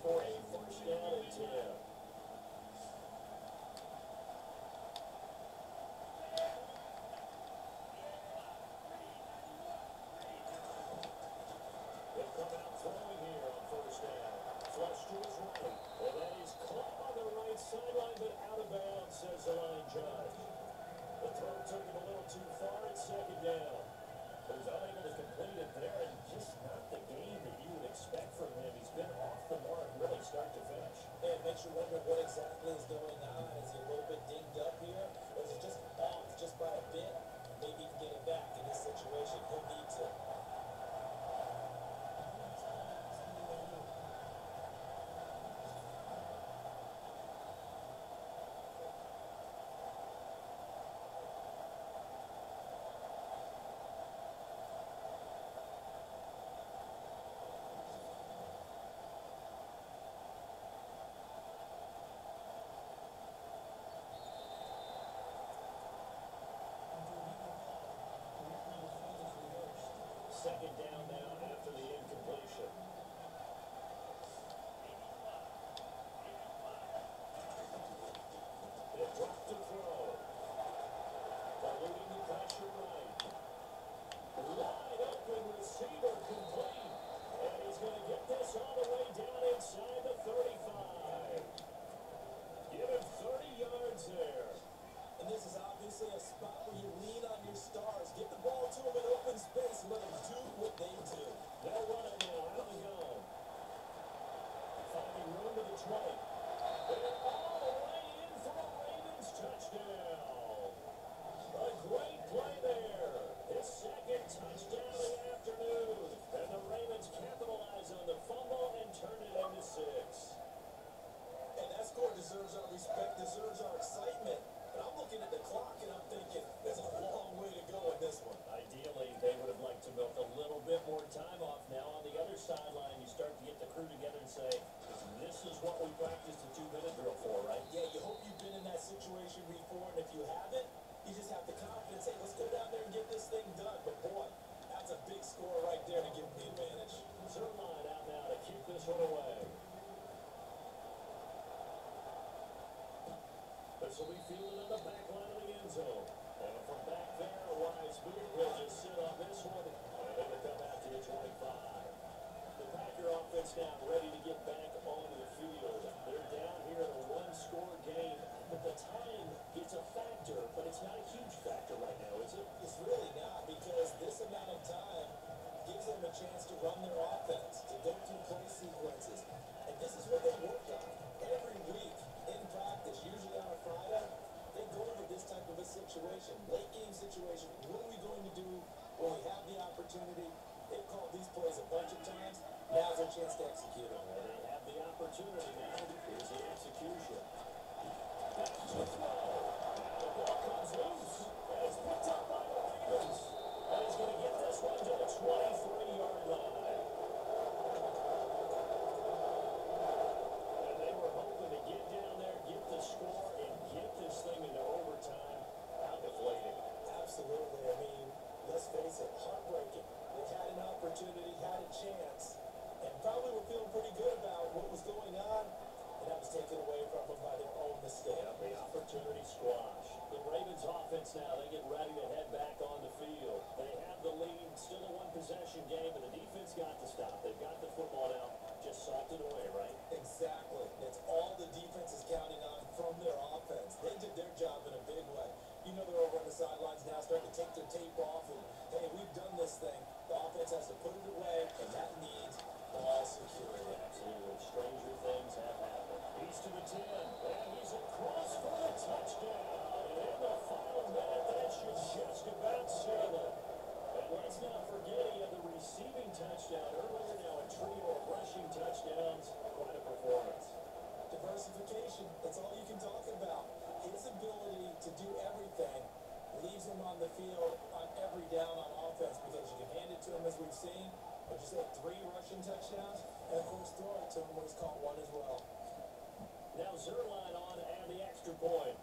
for a first down and 10. They'll come out throwing here on first down. Flush to his right. And that is caught on the right sideline, but out of bounds, says the line judge. The throw took him a little too far at second down. But he's unable to complete it there, and just not the game that you would expect from him. He's been off the mark really start to finish. Yeah, it makes you wonder what exactly is going on. Is he a little bit dinged up here? Or is it just off just by a bit? Maybe he can get it back in this situation. He'll need to. Second down now after the incompletion. It dropped to throw. Eluding the pressure right. Wide open receiver complete. And he's going to get this all the way down inside the 35. Give him 30 yards there. And this is obviously a spot where you lean on your stars. Get the ball to them in open space and let them do what they do. They'll run it now, out of the gun. Finding room to the 20. They're all the way in for a Ravens touchdown. A great play there. His second touchdown of the afternoon. And the Ravens capitalize on the fumble and turn it into 6. And that score deserves our respect, deserves our excitement. But I'm looking at the clock and I'm thinking, there's a long way to go in this one. Ideally, they would have liked to milk a little bit more time off. Now on the other sideline, you start to get the crew together and say, this is what we practiced a 2-minute drill for, right? Yeah, you hope you've been in that situation before, and if you haven't, you just have the confidence, hey, let's go down there and get this thing done. But boy, that's a big score right there to give them the advantage. Zerline out now to keep this one away. This will be fielded in the back line of the end zone. And from back there, Wise Boot will just sit on this one. And it'll come out to the 25. The Packer offense now ready to get back onto the field. They're down here in a one-score game. But the time is a factor, but it's not a huge factor right now, is it? It's really not, because this amount of time gives them a chance to run their offense, to go through play sequences. And this is what they work on every week in practice, usually on a Friday. They go into this type of a situation, late game situation. What are we going to do when we have the opportunity? They've called these plays a bunch of times. Now's their chance to execute them. Well, they have the opportunity now. Here's the execution. Back to throw. The ball comes loose. And it's picked up by the Ravens. And he's going to get this one to the 23-yard line. And they were hoping to get down there, get the score, and get this thing into overtime. How deflating. Absolutely. I mean, let's face it, heartbreaking. They had an opportunity, had a chance, and probably were feeling pretty good about what was going on, and that was taken away from them by their own mistake. Yeah, the opportunity squash. The Ravens offense now, they get ready to head back on the field. They have the lead, still a one-possession game, but the defense got to stop. They've got the football now, just socked it away, right? Exactly. That's all the defense is counting on from their offense. They did their job in a big way. You know they're over on the sidelines now, starting to take their tape off, and, hey, we've done this thing. The offense has to put it away, and that means ball security. Absolutely. Stranger things have happened. He's to the 10, and he's across for the touchdown. And in the final minute, that should just about seal it. And let's not forget he had the receiving touchdown earlier, now a trio of rushing touchdowns. Quite a performance. Diversification, that's all you can talk about. His ability to do everything leaves him on the field on every down on offense, because you can hand it to him, as we've seen, but you said 3 rushing touchdowns, and of course throw it to him when he's caught one as well. Now Zerline on and the extra point.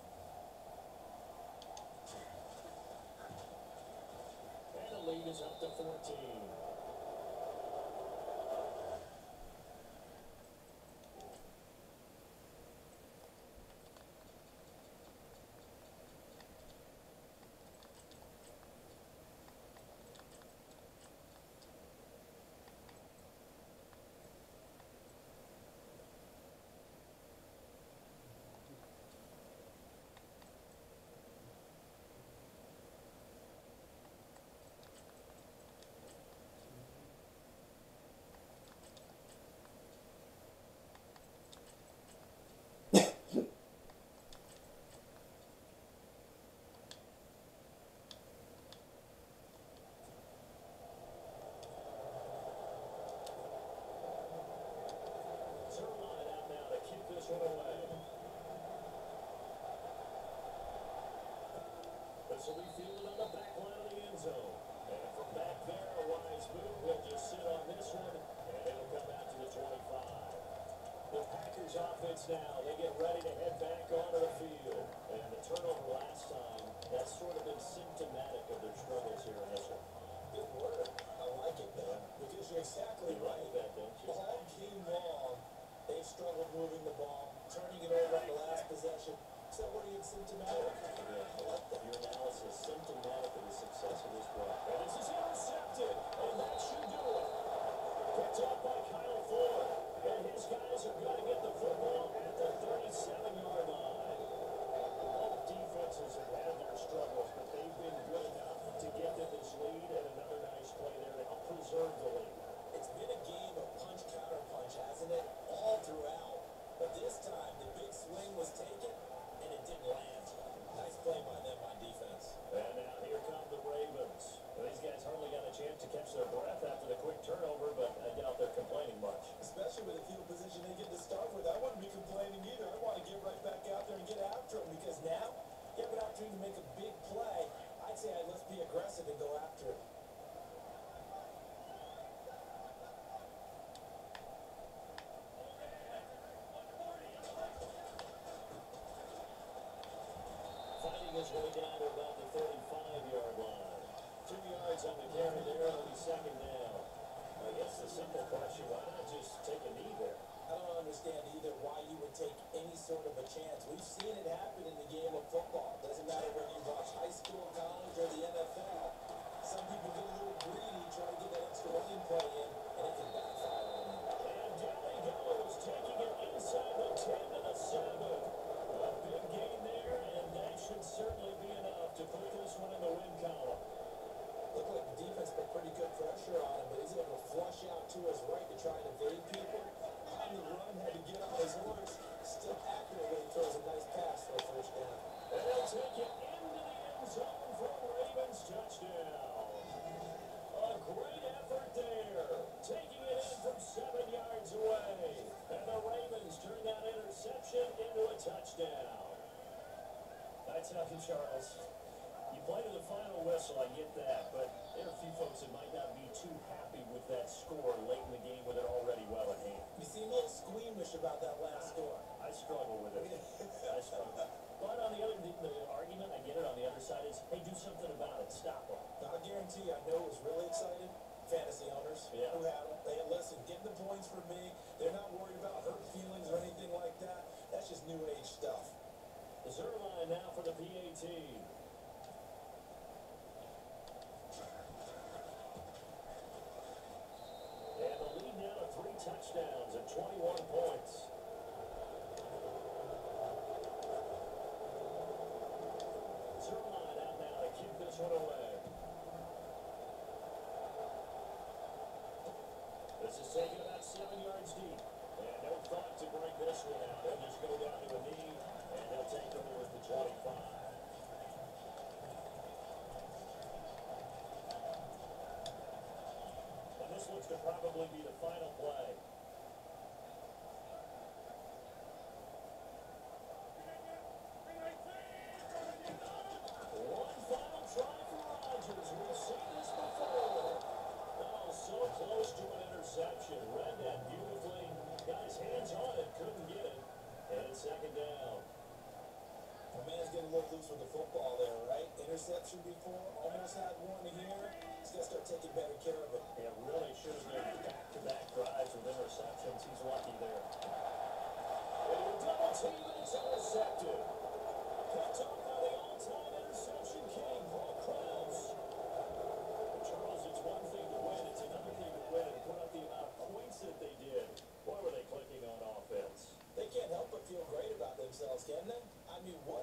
And the lead is up to 14. This will be fielded on the back line of the end zone. And from back there, a wise move. He'll just sit on this one, and it'll come out to the 25. The Packers offense now, they get ready to head back onto the field. And the turnover last time, that's sort of been symptomatic of their struggles here in this one. Good word. I like it, man. Because you're exactly You right. like that, don't you? All game long, they struggled moving the ball, turning it over on the last possession. So what are you symptomatic? Yeah, I like that. Your analysis symptomatic of the success of this play. And this is intercepted, and that should do it. Picked up by Kyle Ford, and his guys are going to get the football at the 37-yard line. Both defenses have had their struggles, but they've been good enough to get to this lead, and another nice play there to help preserve the lead. It's been a game of punch, counter punch, hasn't it? All throughout. But this time, the big swing was taken, and it didn't land. Nice play by them on defense. And now here come the Ravens. Well, these guys hardly got a chance to catch their breath after the quick turnover, but I doubt they're complaining much. Especially with the field position they get to start with. I wouldn't be complaining either. I want to get right back out there and get after them because now you have an opportunity to make a big play. I'd say let's be aggressive and go after it. Fighting his way down to about the 35-yard line. 2 yards on the carry there, it'll be second down. I guess the simple question, why not just take a knee there? I don't understand either why you would take any sort of a chance. We've seen it happen in the game of football. Doesn't matter whether you watch high school, college, or the NFL. Some people get a little greedy, try to get that extra running play in, and it can backfire on them. And down he goes, taking it inside the 10 to the 7. A big gain there, and that should certainly be enough to put this one in the win column. Looked like the defense put pretty good pressure on him, but he's able to flush out to his right to try and evade people. On the run, had to get on his horse. Still accurate when he throws a nice pass for a first down. And they'll take it into the end zone for a Ravens touchdown. A great effort there, taking it in from 7 yards away. And the Ravens turn that interception into a touchdown. I tell you, Charles, you play to the final whistle, I get that, but there are a few folks that might not be too happy with that score late in the game with it already well at hand. You seem a little squeamish about that last score. I struggle with it. I struggle. But on the other, the argument, I get it, on the other side is, hey, do something about it. Stop them. Now, I guarantee you, I know it was really excited. Fantasy owners Yeah. who had them. They listen, get the points for me. They're not worried about hurt feelings or anything like that. That's just new age stuff. The Zerline now for the PAT. And the lead now to 3 touchdowns and 21 points. Zerline out now to keep this one away. This is taken about 7 yards deep. And no thought to bring this one out. They'll just go down to a knee, and they'll take over at the 25. And this looks to probably be the final play. One final try for Rodgers. We've seen this before. Oh, so close to an interception. Read that beautifully. Got his hands on it, couldn't get it. And it's second down. The man's getting a little loose with the football there, right? Interception before, almost had one here. He's got to start taking better care of it. It really should have been back-to-back drives with interceptions. He's lucky there. And a double team, and it's intercepted. Picked up by the all-time interception king, Paul Krause. Charles, it's one thing to win, it's another thing to win and put up the amount of points that they did. Boy, were they clicking on offense. They can't help but feel great about themselves, can they? I mean, what